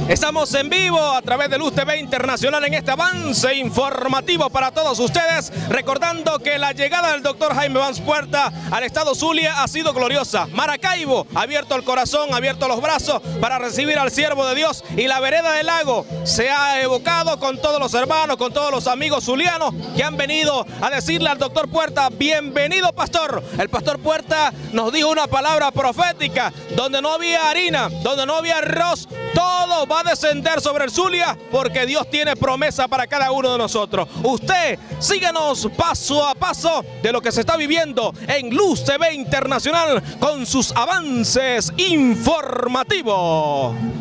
Estamos en vivo a través de Luz TV Internacional en este avance informativo para todos ustedes, recordando que la llegada del doctor Jaime Vance Puerta al estado Zulia ha sido gloriosa. Maracaibo ha abierto el corazón, ha abierto los brazos para recibir al siervo de Dios, y la vereda del lago se ha evocado con todos los hermanos, con todos los amigos zulianos que han venido a decirle al doctor Puerta: bienvenido, pastor. El pastor Puerta nos dijo una palabra profética: donde no había harina, donde no había arroz, todo va a descender sobre el Zulia, porque Dios tiene promesa para cada uno de nosotros. Usted síganos paso a paso de lo que se está viviendo en Luz TV Internacional con sus avances informativos.